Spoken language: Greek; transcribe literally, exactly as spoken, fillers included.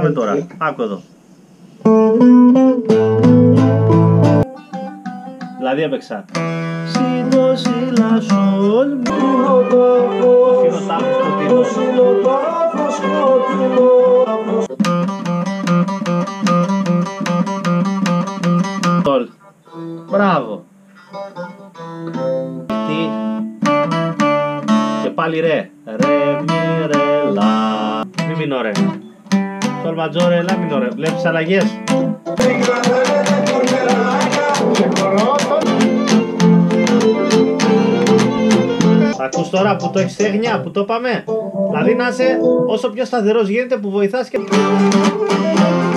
πάμε τώρα. Άκου εδώ. Δηλαδή έπαιξα σι, δο, σι, λα, σολ, μι. Σολ. Μπράβο. Τι. Και πάλι ρε. Ρε, μι, ρε, λα. Μη μινόρε. Σολ ματζόρε, λα μινόρε. Βλέπεις αλλαγές. Ακούς τώρα που το έχεις τέχνια, που το είπαμε. Δηλαδή να είσαι όσο πιο σταθερός γίνεται, που βοηθάς και...